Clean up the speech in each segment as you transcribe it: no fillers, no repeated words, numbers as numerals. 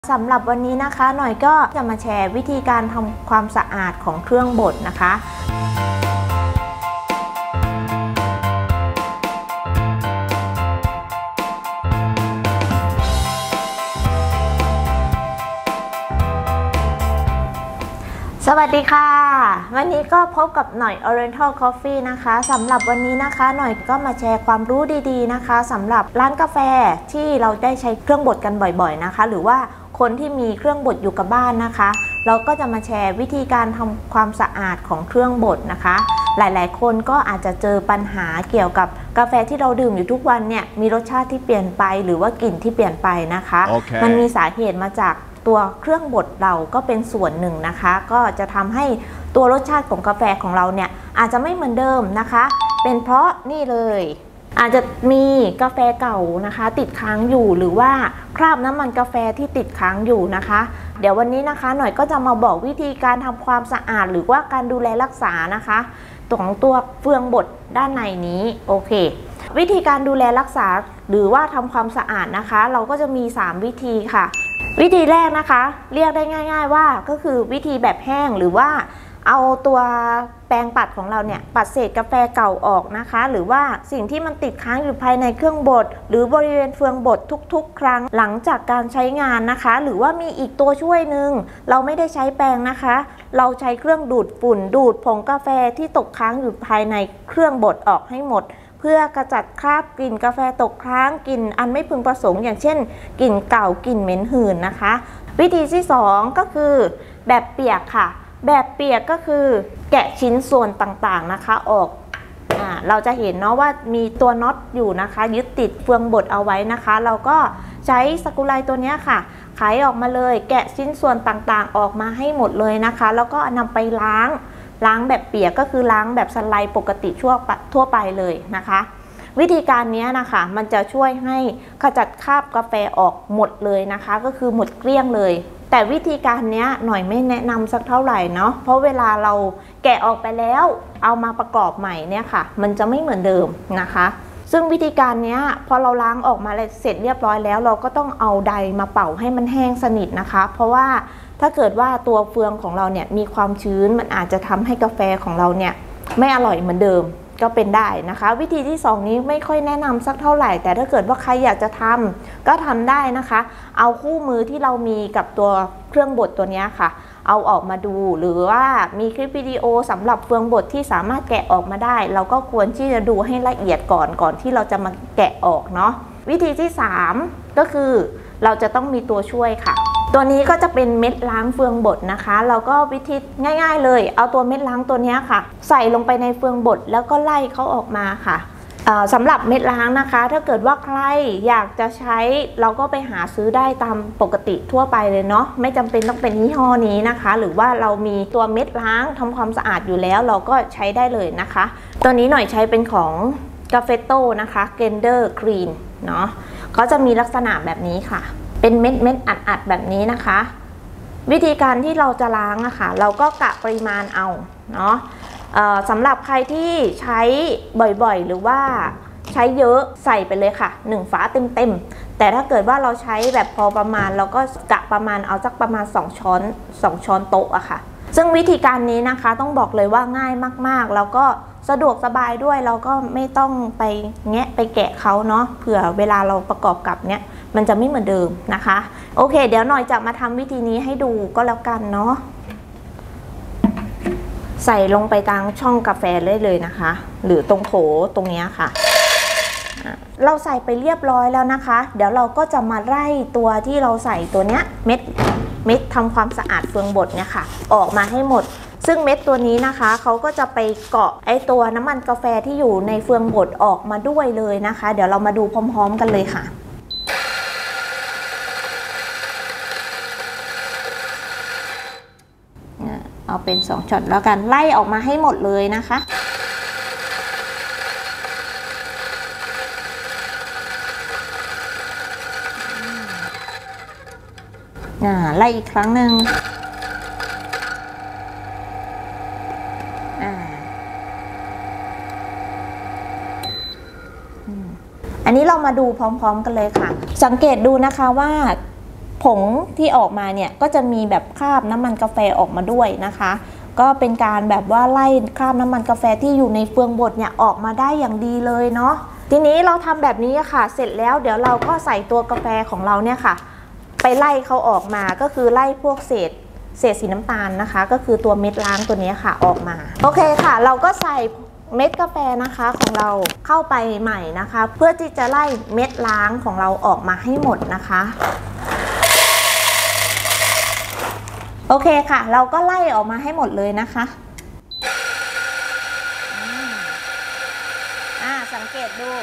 สำหรับวันนี้นะคะหน่อยก็จะมาแชร์วิธีการทำความสะอาดของเครื่องบดนะคะสวัสดีค่ะวันนี้ก็พบกับหน่อย Oriental Coffee นะคะสำหรับวันนี้นะคะหน่อยก็มาแชร์ความรู้ดีๆนะคะสำหรับร้านกาแฟที่เราได้ใช้เครื่องบดกันบ่อยๆนะคะหรือว่าคนที่มีเครื่องบดอยู่กับบ้านนะคะเราก็จะมาแชร์วิธีการทำความสะอาดของเครื่องบดนะคะหลายๆคนก็อาจจะเจอปัญหาเกี่ยวกับกาแฟที่เราดื่มอยู่ทุกวันเนี่ยมีรสชาติที่เปลี่ยนไปหรือว่ากลิ่นที่เปลี่ยนไปนะคะ มันมีสาเหตุมาจากตัวเครื่องบดเราก็เป็นส่วนหนึ่งนะคะก็จะทำให้ตัวรสชาติของกาแฟของเราเนี่ยอาจจะไม่เหมือนเดิมนะคะเป็นเพราะนี่เลยอาจจะมีกาแฟเก่านะคะติดค้างอยู่หรือว่าคราบน้ำมันกาแฟที่ติดค้างอยู่นะคะเดี๋ยววันนี้นะคะหน่อยก็จะมาบอกวิธีการทำความสะอาดหรือว่าการดูแลรักษานะคะของตัวเฟืองบดด้านในนี้โอเควิธีการดูแลรักษาหรือว่าทำความสะอาดนะคะเราก็จะมี3วิธีค่ะวิธีแรกนะคะเรียกได้ง่ายๆว่าก็คือวิธีแบบแห้งหรือว่าเอาตัวแปรงปัดของเราเนี่ยปัดเศษกาแฟเก่าออกนะคะหรือว่าสิ่งที่มันติดค้างอยู่ภายในเครื่องบดหรือบริเวณเฟืองบดทุกๆครั้งหลังจากการใช้งานนะคะหรือว่ามีอีกตัวช่วยหนึ่งเราไม่ได้ใช้แปรงนะคะเราใช้เครื่องดูดฝุ่นดูดผงกาแฟที่ตกค้างอยู่ภายในเครื่องบดออกให้หมดเพื่อกระจัดคราบกลิ่นกาแฟตกค้างกลิ่นอันไม่พึงประสงค์อย่างเช่นกลิ่นเก่ากลิ่นเหม็นหืนนะคะวิธีที่2ก็คือแบบเปียกค่ะแบบเปียกก็คือแกะชิ้นส่วนต่างๆนะคะออกเราจะเห็นเนาะว่ามีตัวน็อตอยู่นะคะยึดติดเฟืองบดเอาไว้นะคะเราก็ใช้สกรูไลตัวนี้ค่ะไขออกมาเลยแกะชิ้นส่วนต่างๆออกมาให้หมดเลยนะคะแล้วก็นำไปล้างแบบเปียกก็คือล้างแบบสไลด์ปกติทั่วไปเลยนะคะวิธีการนี้นะคะมันจะช่วยให้ขจัดคราบกาแฟออกหมดเลยนะคะก็คือหมดเกลี้ยงเลยแต่วิธีการนี้หน่อยไม่แนะนำสักเท่าไหร่เนาะเพราะเวลาเราแกะออกไปแล้วเอามาประกอบใหม่เนี่ยค่ะมันจะไม่เหมือนเดิมนะคะซึ่งวิธีการนี้พอเราล้างออกมาเสร็จเรียบร้อยแล้วเราก็ต้องเอาไดมาเป่าให้มันแห้งสนิทนะคะเพราะว่าถ้าเกิดว่าตัวเฟืองของเราเนี่ยมีความชื้นมันอาจจะทำให้กาแฟของเราเนี่ยไม่อร่อยเหมือนเดิมก็เป็นได้นะคะวิธีที่2นี้ไม่ค่อยแนะนำสักเท่าไหร่แต่ถ้าเกิดว่าใครอยากจะทำก็ทำได้นะคะเอาคู่มือที่เรามีกับตัวเครื่องบดตัวนี้ค่ะเอาออกมาดูหรือว่ามีคลิปวิดีโอสำหรับเฟืองบดที่สามารถแกะออกมาได้เราก็ควรที่จะดูให้ละเอียดก่อนที่เราจะมาแกะออกเนาะวิธีที่3ก็คือเราจะต้องมีตัวช่วยค่ะตัวนี้ก็จะเป็นเม็ดล้างเฟืองบดนะคะเราก็วิธีง่ายๆเลยเอาตัวเม็ดล้างตัวนี้ค่ะใส่ลงไปในเฟืองบดแล้วก็ไล่เขาออกมาค่ะสำหรับเม็ดล้างนะคะถ้าเกิดว่าใครอยากจะใช้เราก็ไปหาซื้อได้ตามปกติทั่วไปเลยเนาะไม่จำเป็นต้องเป็นยี่ห้อนี้นะคะหรือว่าเรามีตัวเม็ดล้างทำความสะอาดอยู่แล้วเราก็ใช้ได้เลยนะคะตัวนี้หน่อยใช้เป็นของกาเฟโต้นะคะเกนเดอร์กรีนเนาะเขาจะมีลักษณะแบบนี้ค่ะเป็นเม็ดอัดแบบนี้นะคะวิธีการที่เราจะล้างอะค่ะเราก็กะปริมาณเอาเนาะสำหรับใครที่ใช้บ่อยๆหรือว่าใช้เยอะใส่ไปเลยค่ะ1ฝาเต็มแต่ถ้าเกิดว่าเราใช้แบบพอประมาณเราก็กะประมาณเอาสักประมาณ2ช้อนโต๊ะอะค่ะซึ่งวิธีการนี้นะคะต้องบอกเลยว่าง่ายมากๆแล้วก็สะดวกสบายด้วยเราก็ไม่ต้องไปแกะเขาเนาะเผื่อเวลาเราประกอบกับเนี้ยมันจะไม่เหมือนเดิมนะคะโอเคเดี๋ยวหน่อยจะมาทำวิธีนี้ให้ดูก็แล้วกันเนาะใส่ลงไปกลางช่องกาแฟเลยนะคะหรือตรงโถตรงนี้ค่ะเราใส่ไปเรียบร้อยแล้วนะคะเดี๋ยวเราก็จะมาไล่ตัวที่เราใส่ตัวเนี้ยเม็ดทำความสะอาดเฟืองบดเนี่ยค่ะออกมาให้หมดซึ่งเม็ดตัวนี้นะคะเขาก็จะไปเกาะไอตัวน้ำมันกาแฟที่อยู่ในเฟืองบดออกมาด้วยเลยนะคะเดี๋ยวเรามาดูพร้อมๆกันเลยค่ะเอาเป็น2ช็อตแล้วกันไล่ออกมาให้หมดเลยนะคะไล่อีกครั้งหนึ่งอันนี้เรามาดูพร้อมๆกันเลยค่ะสังเกตดูนะคะว่าผงที่ออกมาเนี่ยก็จะมีแบบคราบน้ำมันกาแฟออกมาด้วยนะคะก็เป็นการแบบว่าไล่คราบน้ำมันกาแฟที่อยู่ในเฟืองบดเนี่ยออกมาได้อย่างดีเลยเนาะทีนี้เราทำแบบนี้ค่ะเสร็จแล้วเดี๋ยวเราก็ใส่ตัวกาแฟของเราเนี่ยค่ะไปไล่เขาออกมาก็คือไล่พวกเศษสีน้ำตาลนะคะก็คือตัวเม็ดล้างตัวนี้ค่ะออกมาโอเคค่ะเราก็ใส่เม็ดกาแฟนะคะของเราเข้าไปใหม่นะคะเพื่อที่จะไล่เม็ดล้างของเราออกมาให้หมดนะคะโอเคค่ะเราก็ไล่ออกมาให้หมดเลยนะคะสังเกตดู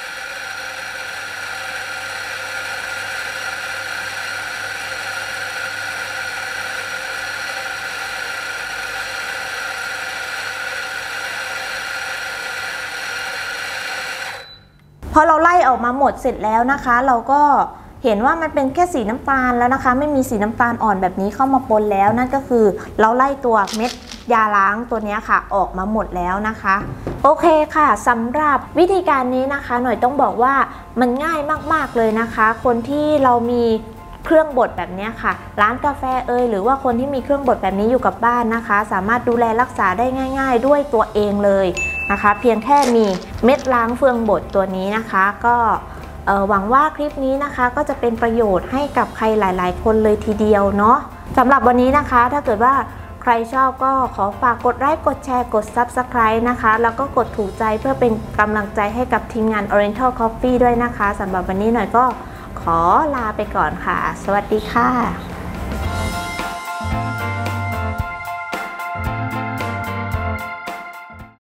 พอเราไล่ออกมาหมดเสร็จแล้วนะคะเราก็เห็นว่ามันเป็นแค่สีน้ำตาลแล้วนะคะไม่มีสีน้ำตาลอ่อนแบบนี้เข้ามาปนแล้วนั่นก็คือเราไล่ตัวเม็ดยาล้างตัวนี้ค่ะออกมาหมดแล้วนะคะโอเคค่ะสำหรับวิธีการนี้นะคะหน่อยต้องบอกว่ามันง่ายมากๆเลยนะคะคนที่เรามีเครื่องบดแบบนี้ค่ะร้านกาแฟหรือว่าคนที่มีเครื่องบดแบบนี้อยู่กับบ้านนะคะสามารถดูแลรักษาได้ง่ายๆด้วยตัวเองเลยนะคะเพียงแค่มีเม็ดล้างเฟืองบดตัวนี้นะคะก็หวังว่าคลิปนี้นะคะก็จะเป็นประโยชน์ให้กับใครหลายๆคนเลยทีเดียวเนาะสำหรับวันนี้นะคะถ้าเกิดว่าใครชอบก็ขอฝากกดไลค์กดแชร์กด Subscribe นะคะแล้วก็กดถูกใจเพื่อเป็นกำลังใจให้กับทีมงาน Oriental Coffee ด้วยนะคะสำหรับวันนี้หน่อยก็ขอลาไปก่อนค่ะสวัสดีค่ะ